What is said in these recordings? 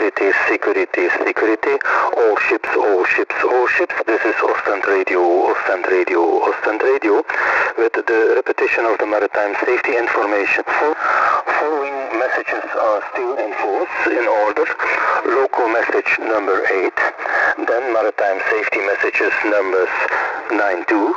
security, security, security. All ships, all ships, all ships. This is Ostend Radio, Ostend Radio, Ostend Radio, with the repetition of the maritime safety information. Following messages are still in force in order. Local message number 8, then maritime safety messages numbers 92,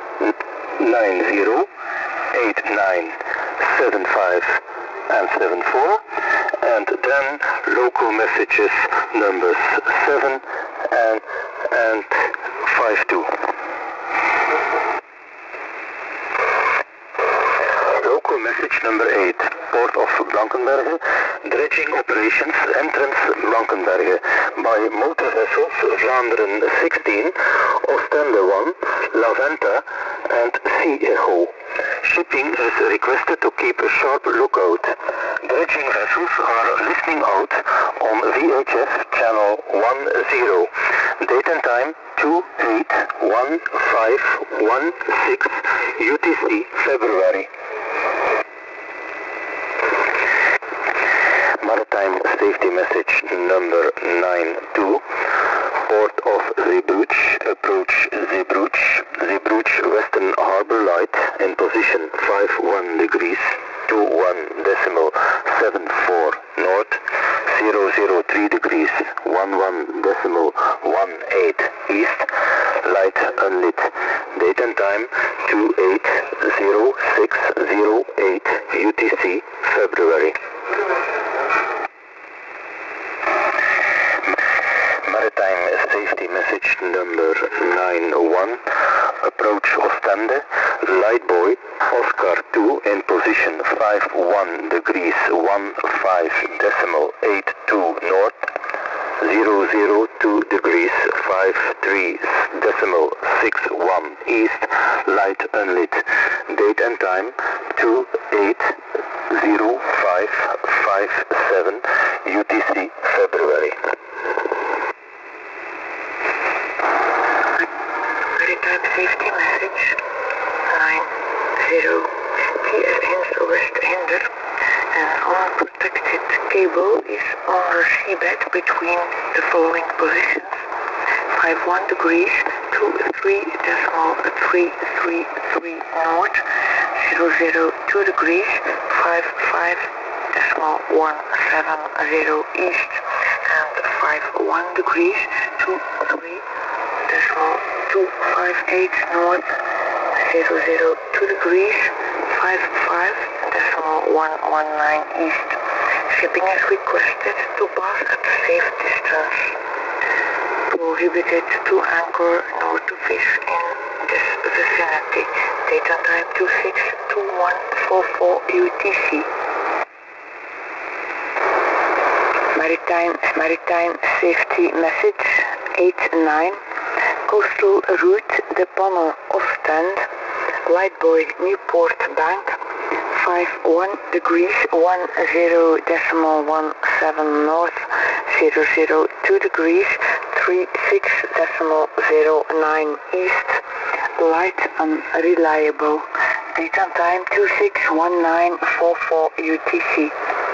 90, 89, 75 and 74, and then local messages numbers 7 and 52. Local message number 8, Port of Blankenberge, dredging operations, entrance Blankenberge, by motor vessels Vlaanderen 16, Ostende 1, La Venta and Sea Echo. Shipping is requested to keep a sharp lookout. Dredging vessels are listening out on VHF channel 10. Date and time 281516 UTC February. Maritime safety message number 92. Port of Zeebrugge, approach Zeebrugge, Zeebrugge Western Harbor Light in position 51 degrees 21.74 north, 003 degrees 11.18 east, light unlit. Date and time 280608 UTC February. Maritime safety message number 91. Approach Ostende, light buoy, Oscar 2 in position 51 degrees 15.82 north, 002 degrees 53.61 east, light unlit. Date and time 280557 UTC February. Maritime safety message 90. TSN West Hinder. An unprotected cable is on the seabed between the following positions: 51 degrees 23.333 north, 002 degrees 55.170 east, and 51 degrees 23.258 north, 002 degrees 55.119 east. Shipping is requested to pass at a safe distance. Prohibited to anchor nor to fish in this vicinity. Date and time 262144 UTC. Maritime safety message 89. Coastal route De Panne Ostend, light buoy Newport Bank, 51 degrees 10.17 north, 002 degrees 36.09 east, light unreliable. Date and time 261944 UTC.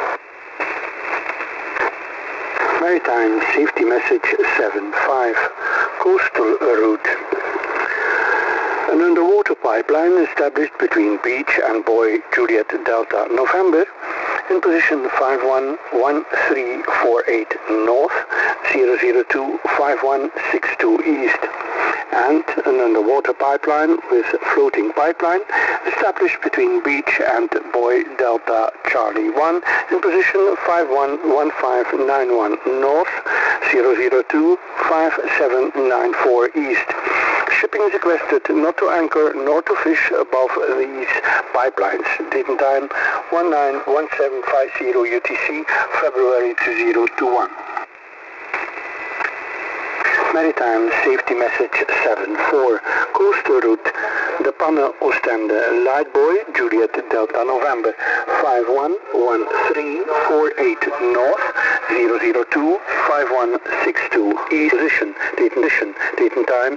Maritime safety message 75. Coastal route. An underwater pipeline established between Beach and Buoy Juliet Delta November in position 511348 north, 0025162 east, and an underwater pipeline with floating pipeline established between Beach and Buoy Delta Charlie 1 in position 511591 north, 0025794 east. Shipping is requested not to anchor nor to fish above these pipelines. Date and time 191750 UTC, February 2021. Maritime safety message 74. Coastal route De Panne Ostende, light buoy Juliet Delta November, 511348 north, 0025162 east. Position, date and time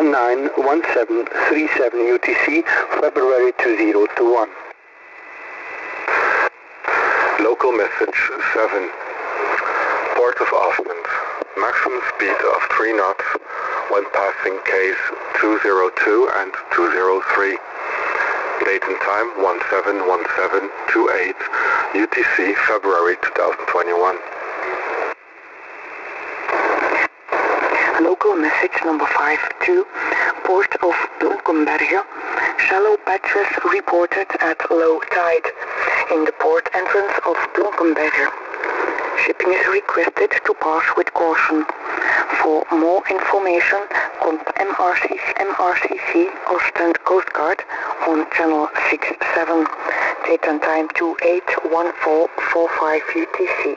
191737 UTC, February 2021. Local message 7. Port of Ostend, maximum speed of 3 knots when passing Ks 202 and 203. Date and time 171728 UTC February 2021. Local message number 52, Port of Blankenberge. Shallow patches reported at low tide in the port entrance of Blankenberge. Shipping is requested to pass with caution. For more information, contact MRCC Ostend Coast Guard on channel 67. Date and time 281445 UTC.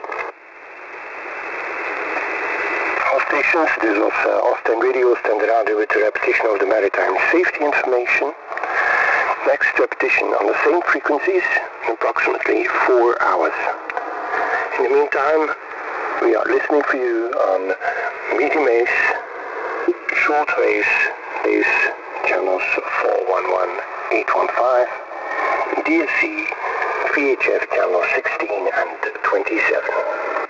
All stations, this was Ostend Radio, Ostend Radio with the repetition of the maritime safety information. Next repetition on the same frequencies in approximately 4 hours. In the meantime, we are listening for you on medium ace, short wave, channels 411, 815, DSC, VHF channel 16 and 27.